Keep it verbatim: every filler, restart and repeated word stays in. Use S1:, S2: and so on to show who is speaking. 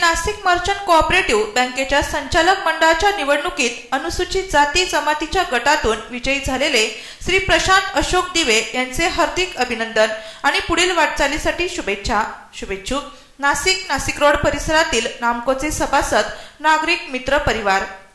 S1: Nashik merchant cooperative बँकेच्या संचालक मंडळाच्या निवडणुकीत अनुसूचित जाती जमातीच्या गटातून विजयी झालेले श्री प्रशांत अशोक दिवे यांचे हार्दिक अभिनंदन आणि पुढील वाटचालीसाठी शुभेच्छा। शुभेच्छुक नाशिक नाशिक रोड परिसरातील नामकोचे सभासद नागरिक मित्र परिवार।